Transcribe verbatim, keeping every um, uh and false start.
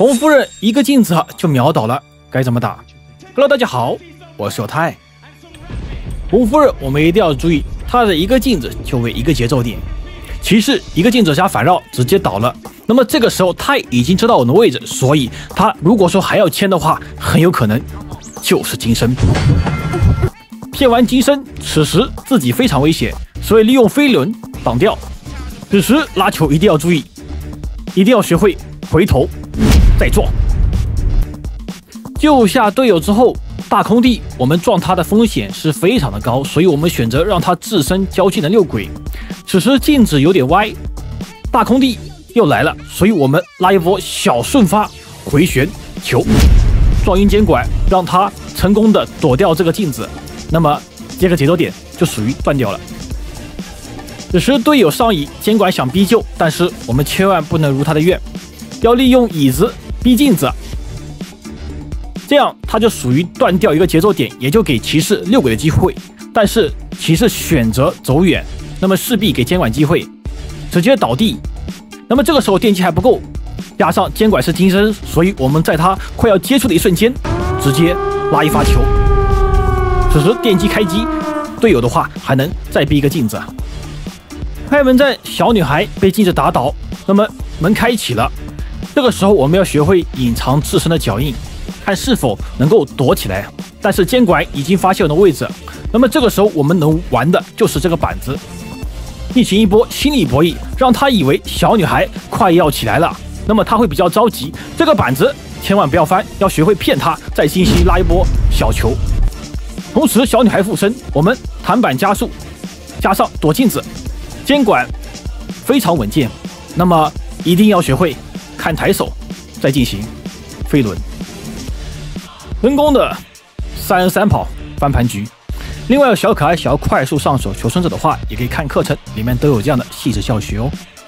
红夫人一个镜子就秒倒了，该怎么打 ？Hello， 大家好，我是小泰。红夫人，我们一定要注意，她的一个镜子就为一个节奏点，骑士一个镜子加反绕直接倒了。那么这个时候他已经知道我们的位置，所以他如果说还要牵的话，很有可能就是金身。骗完金身，此时自己非常危险，所以利用飞轮挡掉。此时拉球一定要注意，一定要学会回头再撞。救下队友之后，大空地我们撞他的风险是非常的高，所以我们选择让他自身交技能六轨。此时镜子有点歪，大空地又来了，所以我们拉一波小顺发回旋球，撞晕监管，让他成功的躲掉这个镜子。那么这个节奏点就属于断掉了。此时队友上椅，监管想逼救，但是我们千万不能如他的愿，要利用椅子逼镜子，这样他就属于断掉一个节奏点，也就给骑士六轨的机会。但是骑士选择走远，那么势必给监管机会，直接倒地。那么这个时候电击还不够，加上监管是金身，所以我们在他快要接触的一瞬间，直接拉一发球。此时电击开机，队友的话还能再逼一个镜子。开门战，小女孩被镜子打倒，那么门开启了。这个时候我们要学会隐藏自身的脚印，看是否能够躲起来。但是监管已经发现我的位置，那么这个时候我们能玩的就是这个板子。进行一波心理博弈，让他以为小女孩快要起来了，那么他会比较着急。这个板子千万不要翻，要学会骗他，再进行拉一波小球。同时小女孩附身，我们弹板加速，加上躲镜子，监管非常稳健。那么一定要学会看抬手，再进行飞轮。成功的三人三跑翻盘局。另外有小可爱想要快速上手求生者的话，也可以看课程，里面都有这样的细致教学哦。